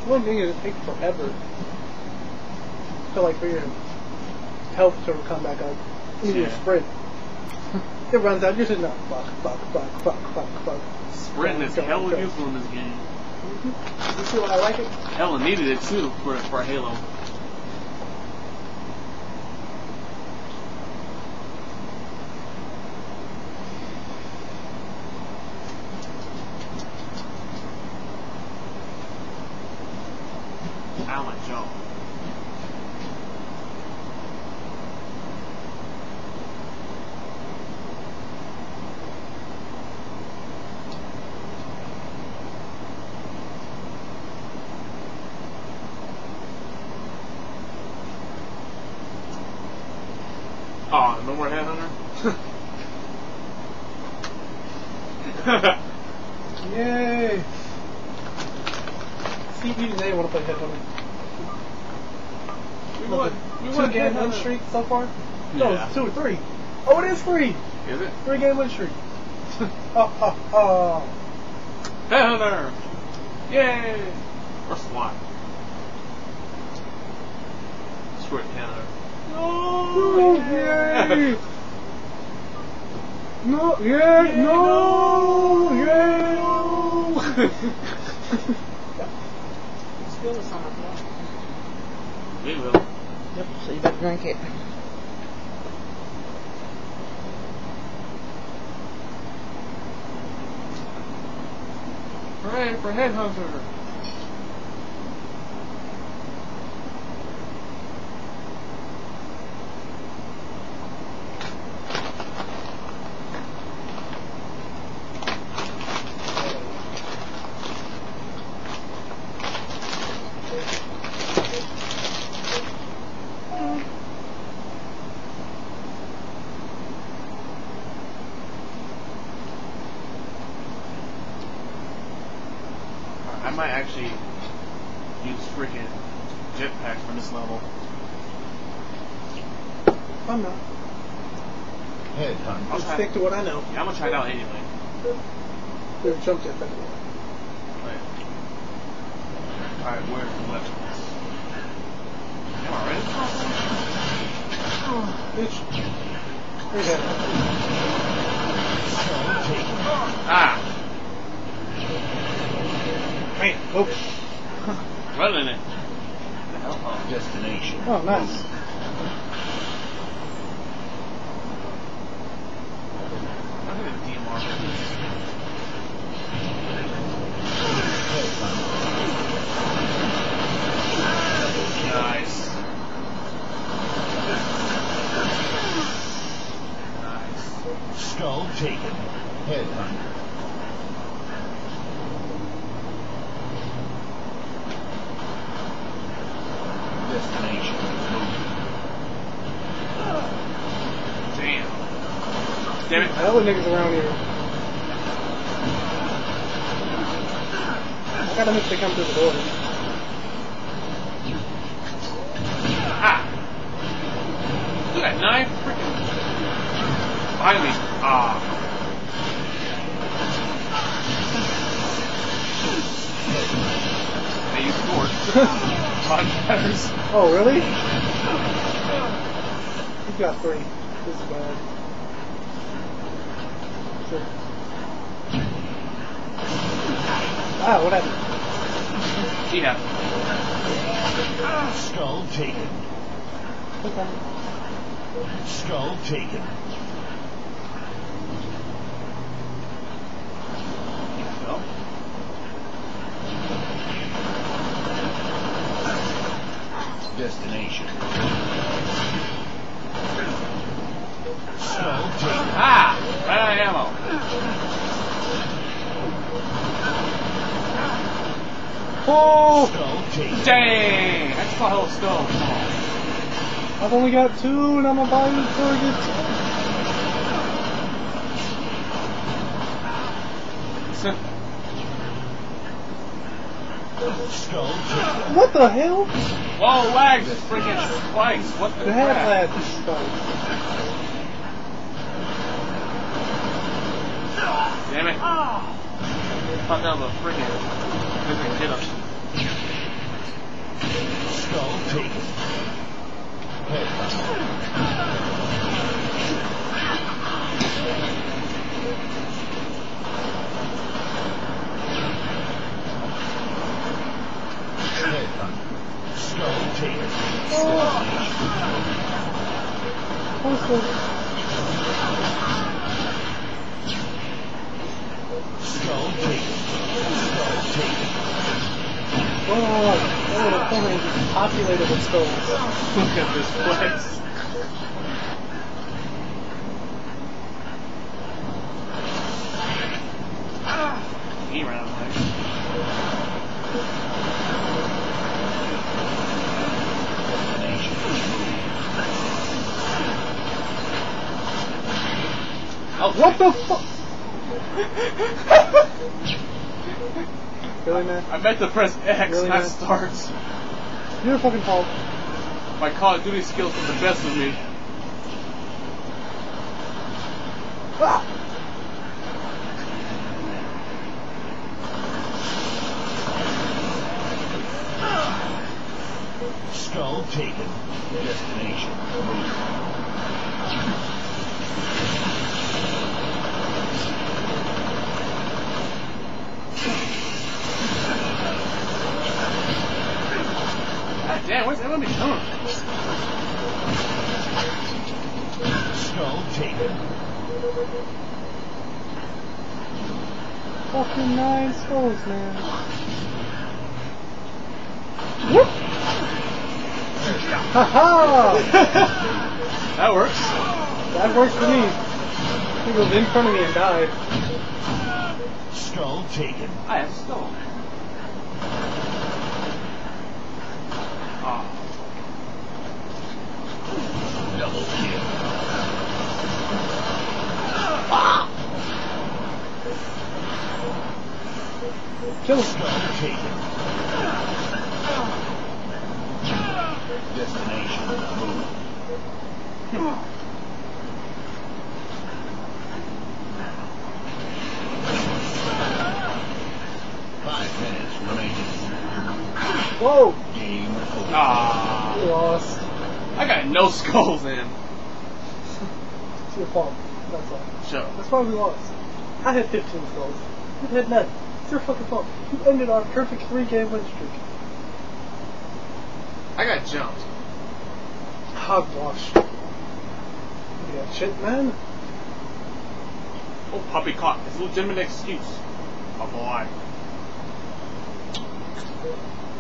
One thing is it takes forever. So like for your health to come back up. You need a sprint. It runs out, you're sitting there, fuck. Sprinting is hella useful in this game. You see why I like it? Hella needed it too for Halo. Ow, my jaw. Oh, no more Headhunter? Yay! See, even they want to play Headhunter. We won 2-game win streak so far? Yeah. No, it's 2 or 3. Oh, it is 3! Is it? 3-game win streak. Headhunter! Yay! Or SWAT. Screw it, Headhunter. No! Yay! No! Yay! No! Yay! Spill this on my floor. We will. Yep, so you better drink it. Hooray for Headhunter! I might actually use freaking jetpacks for this level. I'm not. Headhunter. I'll Just try- stick to what I know. Yeah, I'm gonna try it out anyway. There's jump jet back there. Right. Alright, where's the left? Am I ready? Bitch. Where's that? Ah! Man, oh. Running it. Destination. Oh, nice. I think it's DMR. Nice. Nice. Skull taken. Headhunter. Destination. Damn. Damn it. Hell of niggas around here. I gotta make sure they come through the door. Ah! Look at that knife. Freaking. Behind me. Ah. Hey, you scored. Podcasters. Oh, really? He's got 3. This is bad. Sure. Ah, what happened? Yeah. Skull taken. Okay. Skull taken. Well. Destination. Skull taken. Ah! Right out of ammo. Oh! Skull taken. Dang! That's my whole skull. I've only got 2 and I'm a buying target. Skull taken. What the hell? Whoa, lags! Freaking spikes! What the The head crap? lad. Damn it! I thought that was a freaking hit up. Skull taken. Skull taken. Also, Skull taken. Skull taken. oh, the corner is populated with skulls. Look at this place. He ran out of legs. Oh, what the fuck? Really, man? I meant to press X, Really, not man? start. You're a fucking fault. My Call of Duty skills are the best of me. Ah! Skull taken. Destination. God damn, where's everyone going? Skull taken. Fucking 9 skulls, man. Whoop! Ha-ha! That works. That works for me. He was in front of me and died. Skull taken. I have skull. Ah. Double kill. Kill him. Skull taken. Destination moved. 5 minutes remaining. Whoa! Game over. Ah. We lost. I got no skulls in. It's your fault. That's all. Sure. That's why we lost. I had 15 skulls. You had none. It's your fucking fault. You ended our perfect 3-game win streak. I got jumped. Hogwash. Yeah, shit, man. Oh, puppy caught. It's a legitimate excuse. Oh boy.